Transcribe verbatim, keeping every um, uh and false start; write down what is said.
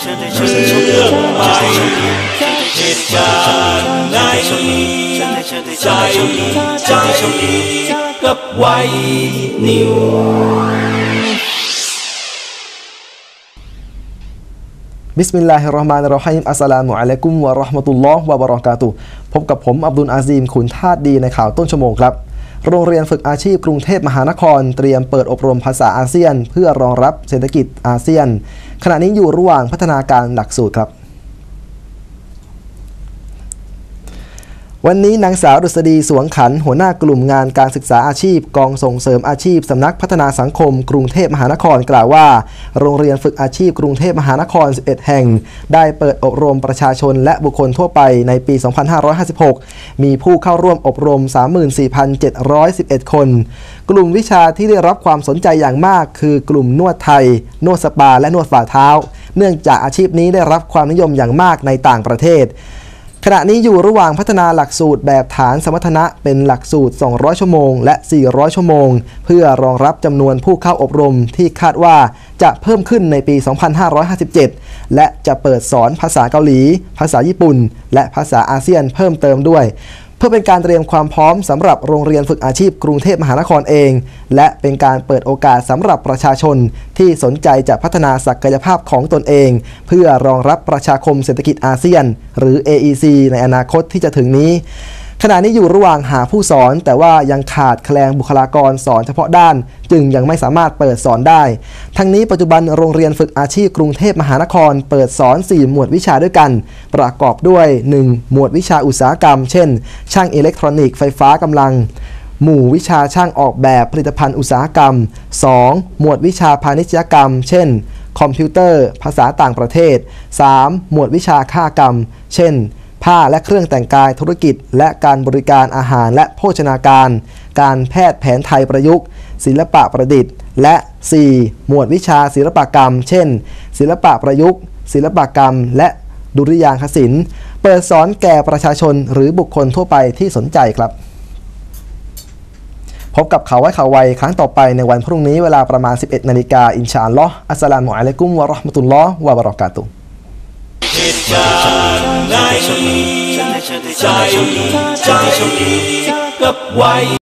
เรื่องใหม่เหตุการณ์ในใจใจกับไวนิวบิสมิลลาฮิรเราะห์มานิรเราะฮีมอัสสลามุอะลัยกุมวะเราะห์มะตุลลอฮ์วะบะเราะกาตุฮ์พบกับผมอับดุลอาซีมขุนทาสดีในข่าวต้นชั่วโมงครับโรงเรียนฝึกอาชีพกรุงเทพมหานครเตรียมเปิดอบรมภาษาอาเซียนเพื่อรองรับเศรษฐกิจอาเซียนขณะนี้อยู่ระหว่างพัฒนาการหลักสูตรครับวันนี้นางสาวดุษฎีสวงขันหัวหน้ากลุ่มงานการศึกษาอาชีพกองส่งเสริมอาชีพสำนักพัฒนาสังคมกรุงเทพมหานครกล่าวว่าโรงเรียนฝึกอาชีพกรุงเทพมหานครสิบเอ็ดแห่งได้เปิดอบรมประชาชนและบุคคลทั่วไปในปี สองพันห้าร้อยห้าสิบหก มีผู้เข้าร่วมอบรม สามหมื่นสี่พันเจ็ดร้อยสิบเอ็ด คนกลุ่มวิชาที่ได้รับความสนใจอย่างมากคือกลุ่มนวดไทยนวดสปาและนวดฝ่าเท้าเนื่องจากอาชีพนี้ได้รับความนิยมอย่างมากในต่างประเทศขณะนี้อยู่ระหว่างพัฒนาหลักสูตรแบบฐานสมรรถนะเป็นหลักสูตรสองร้อยชั่วโมงและสี่ร้อยชั่วโมงเพื่อรองรับจำนวนผู้เข้าอบรมที่คาดว่าจะเพิ่มขึ้นในปี สองพันห้าร้อยห้าสิบเจ็ด และจะเปิดสอนภาษาเกาหลีภาษาญี่ปุ่นและภาษาอาเซียนเพิ่มเติมด้วยเพื่อเป็นการเตรียมความพร้อมสำหรับโรงเรียนฝึกอาชีพกรุงเทพมหานครเองและเป็นการเปิดโอกาสสำหรับประชาชนที่สนใจจะพัฒนาศักยภาพของตนเองเพื่อรองรับประชาคมเศรษฐกิจอาเซียนหรือ เอ อี ซี ในอนาคตที่จะถึงนี้ขณะนี้อยู่ระหว่างหาผู้สอนแต่ว่ายังขาดแคลนบุคลากรสอนเฉพาะด้านจึงยังไม่สามารถเปิดสอนได้ทั้งนี้ปัจจุบันโรงเรียนฝึกอาชีพกรุงเทพมหานครเปิดสอนสี่หมวดวิชาด้วยกันประกอบด้วยหนึ่งหมวดวิชาอุตสาหกรรมเช่นช่างอิเล็กทรอนิกส์ไฟฟ้ากำลังหมู่วิชาช่างออกแบบผลิตภัณฑ์อุตสาหกรรมสองหมวดวิชาพาณิชยกรรมเช่นคอมพิวเตอร์ภาษาต่างประเทศสามหมวดวิชาค้ากรรมเช่นผ้าและเครื่องแต่งกายธุรกิจและการบริการอาหารและโภชนาการการแพทย์แผนไทยประยุกต์ศิลปะประดิษฐ์และสี่หมวดวิชาศิลปกรรมเช่นศิลปะประยุกต์ศิลปกรรมและดุริยางคศิลป์เปิดสอนแก่ประชาชนหรือบุคคลทั่วไปที่สนใจครับพบกับข่าวไว้ข่าวไวครั้งต่อไปในวันพรุ่งนี้เวลาประมาณ สิบเอ็ดนาฬิกา อินชาอัลลอฮ์อัสสลามุอะลัยกุมวะเราะห์มะตุลลอฮ์วะบะเราะกาตุฮ์เหตุการณ์ในใจใจกับไว